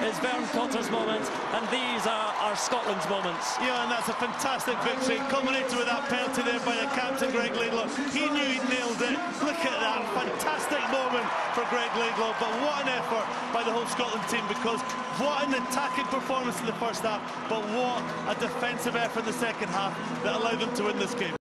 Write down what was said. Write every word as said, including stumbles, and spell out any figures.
is Vern Cotter's moment, and these are, are Scotland's moments. Yeah, and that's a fantastic victory, culminated with that penalty there by the captain, Greg Laidlaw. He knew he'd nailed it. Look at that, fantastic moment for Greg Laidlaw, but what an effort by the whole Scotland team, because what an attacking performance in the first half, but what a defensive effort in the second half that allowed them to win this game.